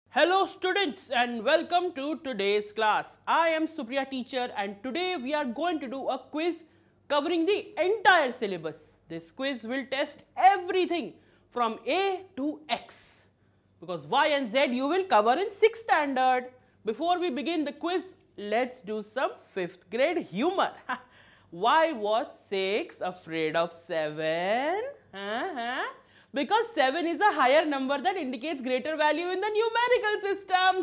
Hello students and welcome to today's class. I am Supriya teacher and today we are going to do a quiz covering the entire syllabus. This quiz will test everything from A to X because Y and Z you will cover in 6th standard. Before we begin the quiz, let's do some 5th grade humor. Why was 6 afraid of 7? Because 7 is a higher number that indicates greater value in the numerical system.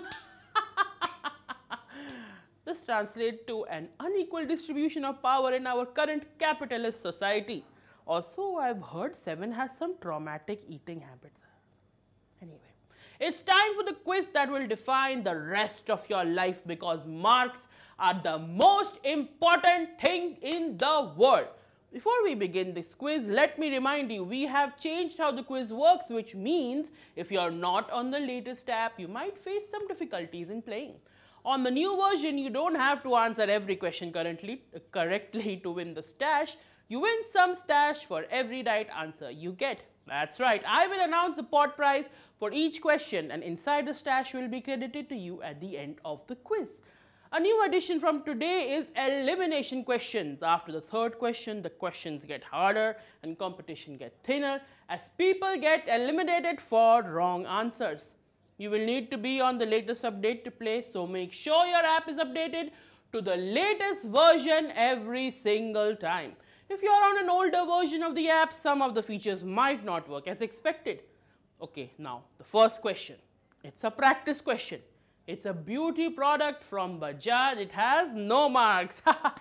This translates to an unequal distribution of power in our current capitalist society. Also, I've heard 7 has some traumatic eating habits. Anyway, it's time for the quiz that will define the rest of your life because marks are the most important thing in the world. Before we begin this quiz, let me remind you, we have changed how the quiz works, which means if you are not on the latest app, you might face some difficulties in playing. On the new version, you don't have to answer every question correctly to win the stash. You win some stash for every right answer you get. That's right, I will announce the pot prize for each question and inside the stash will be credited to you at the end of the quiz. A new addition from today is elimination questions. After the third question, the questions get harder and competition gets thinner as people get eliminated for wrong answers. You will need to be on the latest update to play, so make sure your app is updated to the latest version every single time. If you are on an older version of the app, some of the features might not work as expected. Okay, now the first question. It's a practice question. It's a beauty product from Bajaj. It has no marks.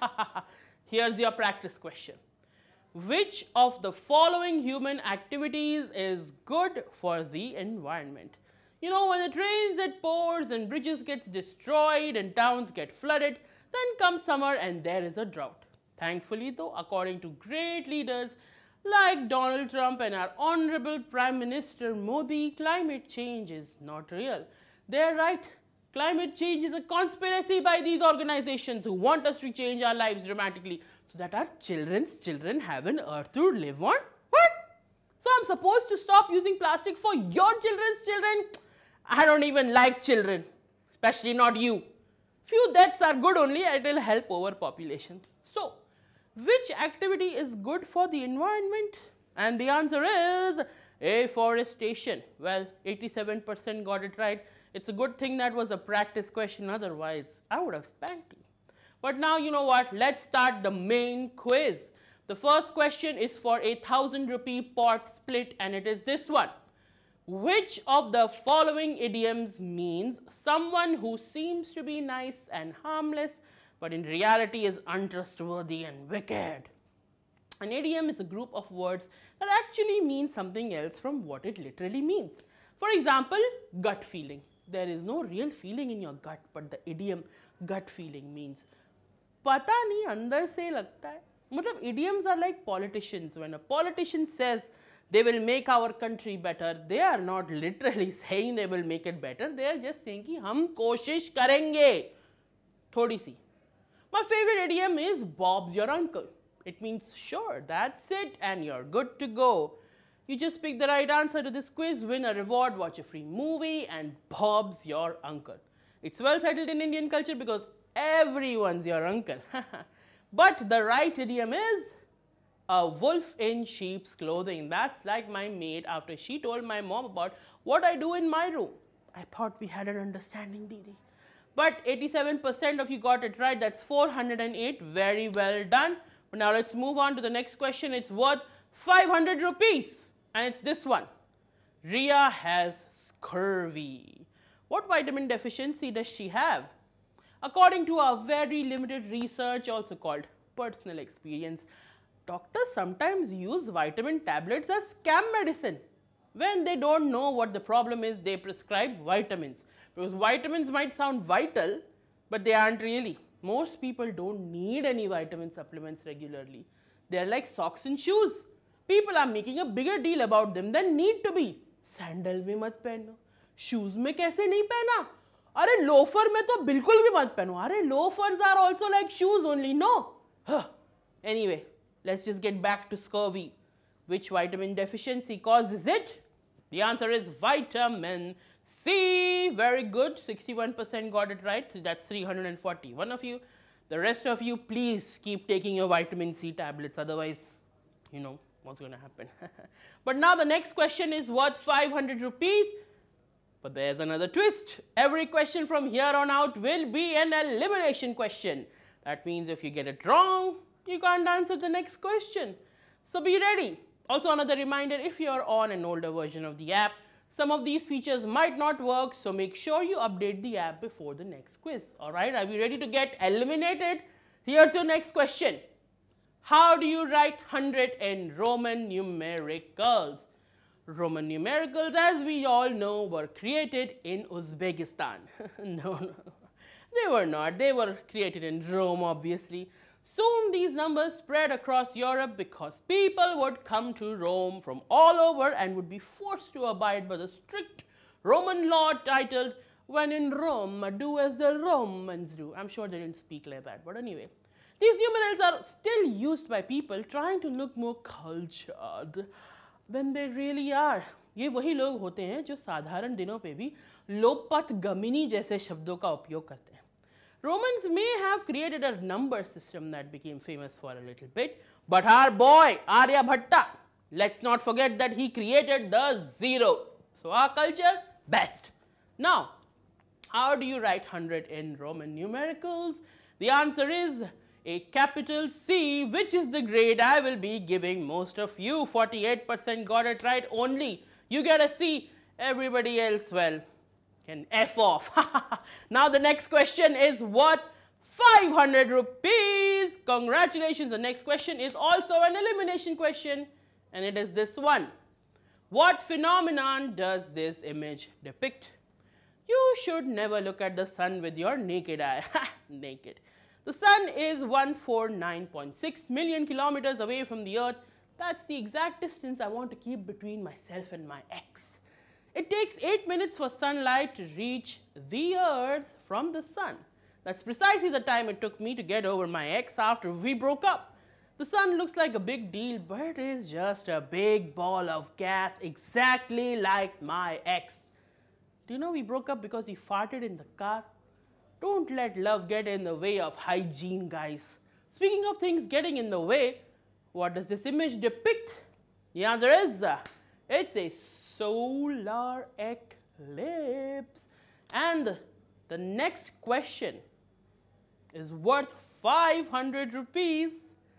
Here's your practice question. Which of the following human activities is good for the environment? You know, when it rains, it pours and bridges gets destroyed and towns get flooded. Then comes summer and there is a drought. Thankfully though, according to great leaders like Donald Trump and our Honorable Prime Minister Modi, climate change is not real. They're right. Climate change is a conspiracy by these organizations who want us to change our lives dramatically so that our children's children have an earth to live on. What? So I'm supposed to stop using plastic for your children's children? I don't even like children, especially not you. Few deaths are good only, it will help overpopulation. So, which activity is good for the environment? And the answer is afforestation. Well, 87% got it right. It's a good thing that was a practice question, otherwise I would have spanked you. But now you know what, let's start the main quiz. The first question is for a 1000 rupee pot split and it is this one. Which of the following idioms means someone who seems to be nice and harmless but in reality is untrustworthy and wicked? An idiom is a group of words that actually mean something else from what it literally means. For example, gut feeling. There is no real feeling in your gut, but the idiom gut feeling means pata nahi andar se lagta hai. Matlab idioms are like politicians. When a politician says they will make our country better, they are not literally saying they will make it better. They are just saying ki hum koshish karenge. Thodi si. My favorite idiom is Bob's your uncle. It means sure, that's it and you're good to go. You just pick the right answer to this quiz, win a reward, watch a free movie and Bob's your uncle. It's well settled in Indian culture because everyone's your uncle. But the right idiom is a wolf in sheep's clothing. That's like my maid after she told my mom about what I do in my room. I thought we had an understanding, Didi. But 87% of you got it right. That's 408. Very well done. But now let's move on to the next question. It's worth 500 rupees. And it's this one. Riya has scurvy. What vitamin deficiency does she have? According to our very limited research, also called personal experience, doctors sometimes use vitamin tablets as scam medicine. When they don't know what the problem is, they prescribe vitamins. Because vitamins might sound vital, but they aren't really. Most people don't need any vitamin supplements regularly. They're like socks and shoes. People are making a bigger deal about them than need to be. Sandal में मत पहनो, shoes में कैसे नहीं पहना? अरे loafer में तो बिल्कुल भी मत पहनो. अरे loafers are also like shoes only, no? Anyway, let's just get back to scurvy. Which vitamin deficiency causes it? The answer is vitamin C, very good, 61% got it right. So that's 341 of you. The rest of you, please keep taking your vitamin C tablets, otherwise, you know what's going to happen. But now the next question is worth 500 rupees. But there's another twist. Every question from here on out will be an elimination question. That means if you get it wrong, you can't answer the next question. So be ready. Also, another reminder, if you're on an older version of the app, some of these features might not work, so make sure you update the app before the next quiz. Alright, are we ready to get eliminated? Here's your next question. How do you write 100 in Roman numericals? Roman numericals, as we all know, were created in Uzbekistan. No, they were not. They were created in Rome, obviously. Soon these numbers spread across Europe because people would come to Rome from all over and would be forced to abide by the strict Roman law titled, "When in Rome, do as the Romans do." I'm sure they didn't speak like that, but anyway. These numerals are still used by people trying to look more cultured than they really are. ये वही लोग होते हैं जो साधारण दिनों पे भी लोपत गमिनी जैसे शब्दों का उपयोग करते हैं. Romans may have created a number system that became famous for a little bit, but our boy Aryabhatta, let's not forget that he created the zero. So our culture, best. Now, how do you write 100 in Roman numericals? The answer is a capital C, which is the grade I will be giving most of you. 48% got it right only. You get a C, everybody else, well, can F off. Now the next question is worth 500 rupees. Congratulations. The next question is also an elimination question, and it is this one. What phenomenon does this image depict? You should never look at the sun with your naked eye. Naked. The sun is 149.6 million kilometers away from the earth. That's the exact distance I want to keep between myself and my ex. It takes 8 minutes for sunlight to reach the earth from the sun. That's precisely the time it took me to get over my ex after we broke up. The sun looks like a big deal, but it is just a big ball of gas, exactly like my ex. Do you know we broke up because he farted in the car? Don't let love get in the way of hygiene, guys. Speaking of things getting in the way, what does this image depict? The answer is, it's a solar eclipse. And the next question is worth 500 rupees.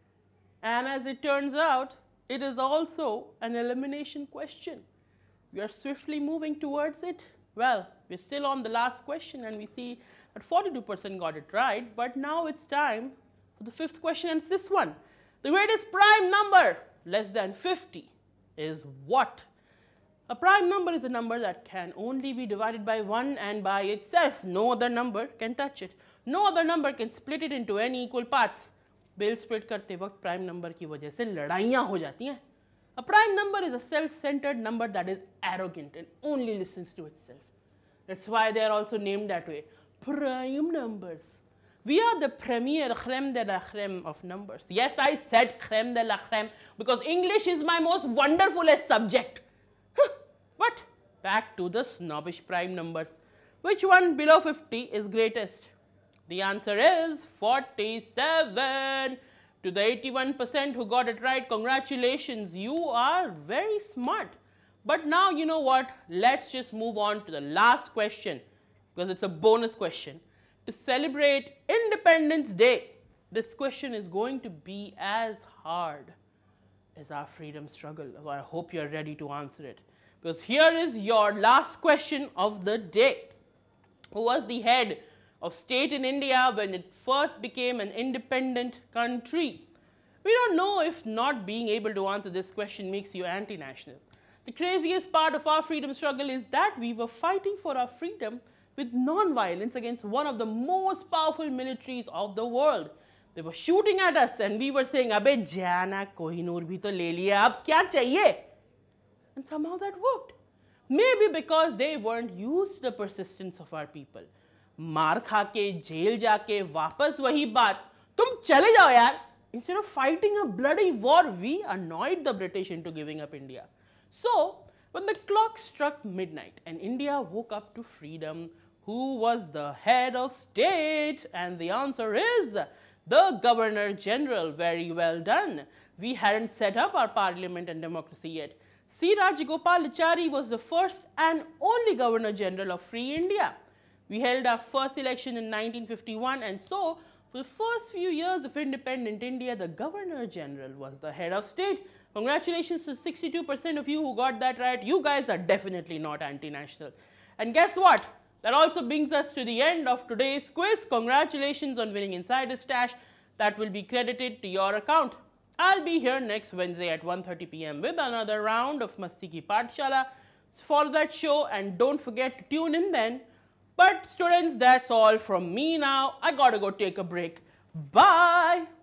And as it turns out, it is also an elimination question. We are swiftly moving towards it. Well, we're still on the last question and we see that 42% got it right, but now it's time for the fifth question, and it's this one. The greatest prime number less than 50 is what? A prime number is a number that can only be divided by 1 and by itself. No other number can touch it. No other number can split it into any equal parts. Bill split करते वक्त prime number की वजह से लड़ाइयाँ हो जाती हैं. A prime number is a self-centered number that is arrogant and only listens to itself. That's why they are also named that way. Prime numbers. We are the premier creme de la creme of numbers. Yes, I said creme de la creme because English is my most wonderfulest subject. But back to the snobbish prime numbers. Which one below 50 is greatest? The answer is 47. To the 81% who got it right, congratulations. You are very smart. But now, you know what? Let's just move on to the last question because it's a bonus question. To celebrate Independence Day, this question is going to be as hard as our freedom struggle. So I hope you're ready to answer it. Because here is your last question of the day. Who was the head of state in India when it first became an independent country? We don't know if not being able to answer this question makes you anti-national. The craziest part of our freedom struggle is that we were fighting for our freedom with non-violence against one of the most powerful militaries of the world. They were shooting at us and we were saying, "Abey jana Kohinoor bhi to le liya, ab kya chahiye?" And somehow that worked. Maybe because they weren't used to the persistence of our people. मार खा के jail जाके वापस वही बात, तुम चले जाओ यार. Instead of fighting a bloody war, we annoyed the British into giving up India. So, When the clock struck midnight and India woke up to freedom, who was the head of state? And the answer is the Governor General. Very well done. We hadn't set up our parliament and democracy yet. C. Rajagopalachari was the first and only Governor General of Free India. We held our first election in 1951, and so for the first few years of independent India, the Governor General was the head of state. Congratulations to 62% of you who got that right. You guys are definitely not anti-national. And guess what? That also brings us to the end of today's quiz. Congratulations on winning Insider Stash. That will be credited to your account. I'll be here next Wednesday at 1:30 p.m. with another round of Masti Ki Pathshala. So follow that show and don't forget to tune in then. But students, that's all from me now. I gotta go take a break. Bye.